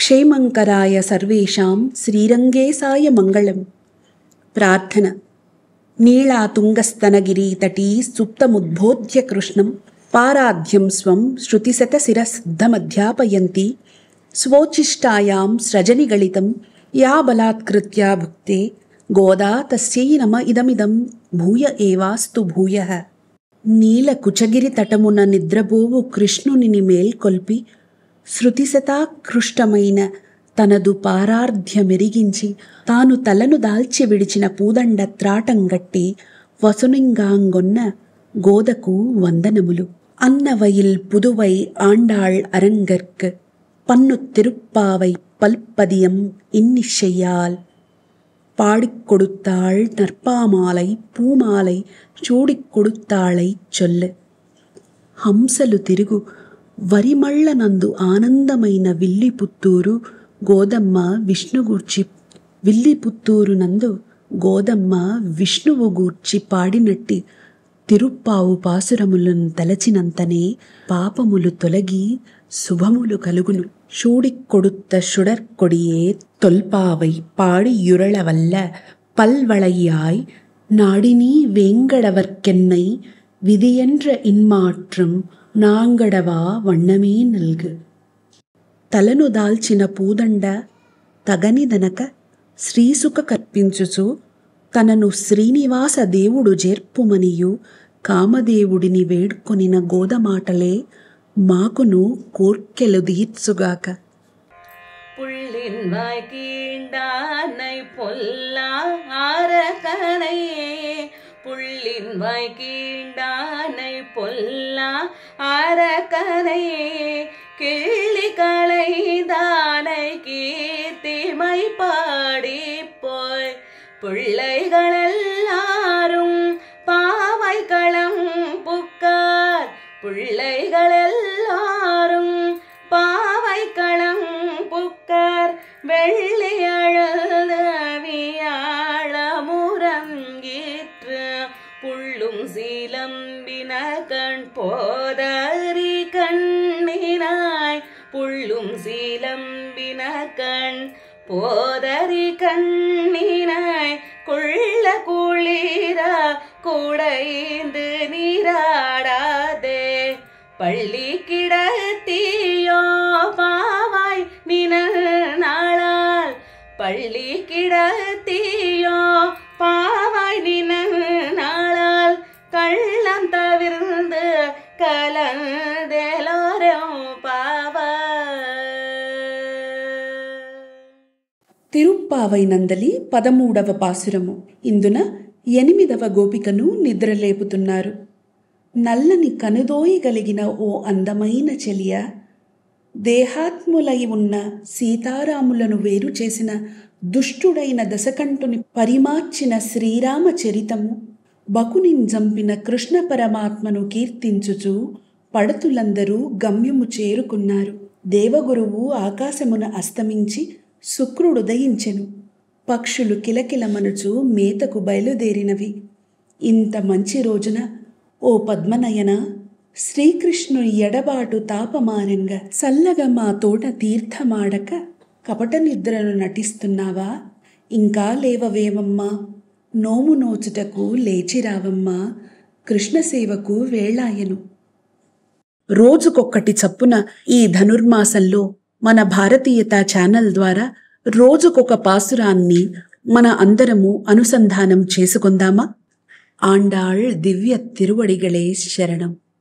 క్షేమంకరాయ సర్వేషాం శ్రీరంగేశాయ మంగళం. ప్రార్థన. నీళాతుంగస్తనగిరీతటీ సుప్తముద్బోధ్య కృష్ణం పారాధ్యం స్వం శృతిశతశిరసిద్ధమధ్యాపయంతి స్వోచ్ఛిష్టాయాం స్రజనిగళితం యా బలాత్కృత్య భుక్తే గోదా తస్యై నమ ఇదమిదం భూయ ఏవాస్తు భూయః. నీల కుచగిరి తటమున నిద్రపోవు కృష్ణునిని మేల్కొల్పి శృతిశతాకృష్టమైన తనదు పారార్ధ్యమెరిగించి తాను తలను దాల్చి విడిచిన పూదండ త్రాటంగట్టి వసునింగాంగొన్న గోదకు వందనములు. అన్నవయిల్ పుదువై ఆండాళ్ అరంగర్క్ పన్ను తిరుప్పావై పల్పదియం இன்னிசையால் பாடிக் கொடுத்தாள் நற்பாமாலை పూమాలై చూడిక్ కొడుతాళై చొల్లె. హంసలు తిరుగు వరిమళ్ళనందు ఆనందమైన విల్లిపుత్తూరు గోదమ్మ విష్ణుగూర్చి విల్లిపుత్తూరునందు గోదమ్మ విష్ణువు గూర్చి పాడినట్టి తిరుప్పావు పాసురములను తలచినంతనే పాపములు తొలగి శుభములు కలుగును. షూడిక్ కొడుத்த சுடற்கொடியே தொல்பாவை பாடி யுரளவல்ல பல்வளையாய் நாடினீ வேங்கடவர்க்கென்னை విధియండ్ర ఇన్మాట్రం నాంగడవా వన్నమే నల్గు. తలను దాల్చిన పూదండ తగనిదనక శ్రీసుక కర్పించుచు తనను శ్రీనివాస దేవుడు జేర్పుమనియు కామదేవుడిని వేడుకొనిన గోదమాటలే మాకును కోర్కెలు దీర్చుగాక. புள்ளின் வாய்கீண்டானை பொல்லா ஆரகனை புள்ளின் வாய்கீண்டானை பொல்லா ஆரகனை கிள்ளிகளை தானை கீர்த்திமை பாடி போய் பிள்ளைகளெல்லாரும் பாவை களம் புக்கார் பிள்ளைகளெல்லாரும் பாவை களம் புக்கார் வெள்ளி அழுதவியாழமுறங்கீற்று புள்ளும் சீலம்பின கண் போதறி கண்ணினாய் புள்ளும் சீலம்பின கண் போதறி கண்ணினாய் கொள்ள குளிர குடைந்து நீராடாதே பள்ளி கிடத்தியோ பாவாய் நின நாளால் பள்ளி கிடத்தியோ பாவாய் நின நாளால் கள்ளம் தவிர்ந்து கலந்தெலோரும் பாவா. తిరుప్పావై నందలి 13వ పాసురము. ఇందున 8వ గోపికను నిద్రలేపుతున్నారు. నల్లని కనుదోయగలిగిన ఓ అందమైన చెలియ, దేహాత్ములై ఉన్న సీతారాములను వేరు చేసిన దుష్టుడైన దశకంఠుని పరిమార్చిన శ్రీరామ చరితము, బకునిన్ జంపిన కృష్ణ పరమాత్మను కీర్తించుచు పడతులందరూ గమ్యము చేరుకున్నారు. దేవగురువు ఆకాశమున అస్తమించి శుక్రుడుదయించెను. పక్షులు కిలకిలమనుచు మేతకు బయలుదేరినవి. ఇంత మంచి రోజున ఓ పద్మనయన, శ్రీకృష్ణుని ఎడబాటు తాపమానంగా చల్లగా మా తోట తీర్థమాడక కపట నిద్రను నటిస్తున్నావా? ఇంకా లేవవేవమ్మా, నోము నోచుటకు లేచిరావమ్మా, కృష్ణసేవకు వేళాయను. రోజుకొక్కటి చప్పున ఈ ధనుర్మాసంలో మన భారతీయత ఛానల్ ద్వారా రోజుకొక పాసురాన్ని మన అందరము అనుసంధానం చేసుకుందామా? ఆండాళ్ దివ్య తిరువడిగళే శరణం.